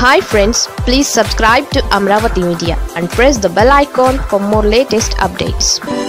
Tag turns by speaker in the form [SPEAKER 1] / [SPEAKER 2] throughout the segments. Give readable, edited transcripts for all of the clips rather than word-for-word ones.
[SPEAKER 1] Hi friends, please subscribe to Amaravati Media and press the bell icon for more latest updates.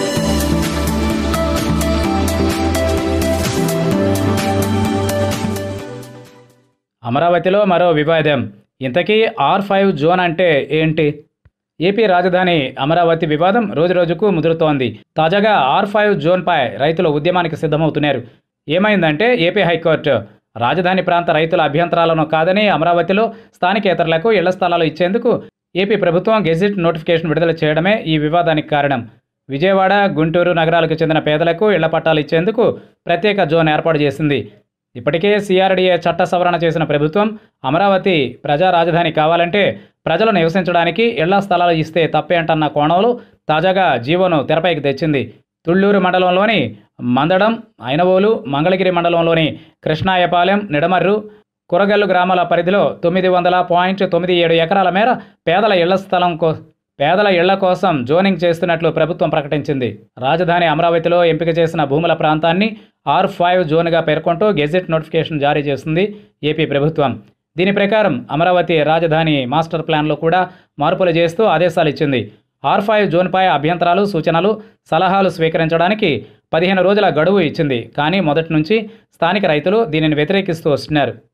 [SPEAKER 2] అమరావతిలో మరో వివాదం. ఇంతకీ R-5 zone అంటే ఏంటి? ఏపీ రాజధాని అమరావతి వివాదం రోజురోజుకు ముదురుతోంది. తాజాగా R-5 జోన్పై రైతులు ఉద్యమానికి సిద్ధమవుతున్నారు. ఏమైందంటే ఏపీ హైకోర్టు రాజధాని ప్రాంత రైతుల అభ్యంతరాలను కాదని అమరావతిలో స్థానికేతరులకు ఇళ్ల స్థలాలు ఇచ్చేందుకు ఏపీ ప్రభుత్వం గెజిట్ నోటిఫికేషన్ విడుదల చేయడమే ఈ వివాదానికి కారణం. విజయవాడ, గుంటూరు నగరాలకు చెందిన పేదలకు ఇళ్ల పట్టాలు ఇచ్చేందుకు ప్రత్యేక జోన్ ఏర్పాటు చేసింది. ఇప్పటికే CRDA చట్ట సవరణ చేసిన ప్రభుత్వం అమరావతి ప్రజా రాజధాని కావాలంటే ప్రజలు నివసించడానికి ఇళ్ల స్థలాలు ఇస్తే తప్పేంటన్న కోణంలో తాజాగా జీవోను తెరపైకి తెచ్చింది. తుళ్లూరు మండలంలోని మందడం, ఐనవోలు, మంగళగిరి మండలంలోని కృష్ణాయపాలెం, నిడమర్రు, కురగల్లు గ్రామాల పరిధిలో 900.97 ఎకరాల మేర పేదల ఇళ్ల కోసం జోనింగ్ చేస్తున్నట్లు ప్రభుత్వం ప్రకటించింది. రాజధాని అమరావతిలో ఎంపిక చేసిన భూముల ప్రాంతాన్ని R-5 జోన్గా పేర్కొంటూ గెజిట్ నోటిఫికేషన్ జారీ చేసింది ఏపీ ప్రభుత్వం. దీని ప్రకారం అమరావతి రాజధాని మాస్టర్ ప్లాన్లో కూడా మార్పులు చేస్తూ ఆదేశాలు ఇచ్చింది. R-5 జోన్పై అభ్యంతరాలు, సూచనలు, సలహాలు స్వీకరించడానికి 15 రోజుల గడువు ఇచ్చింది. కానీ మొదటి నుంచి స్థానిక రైతులు దీనిని వ్యతిరేకిస్తూ వస్తున్నారు.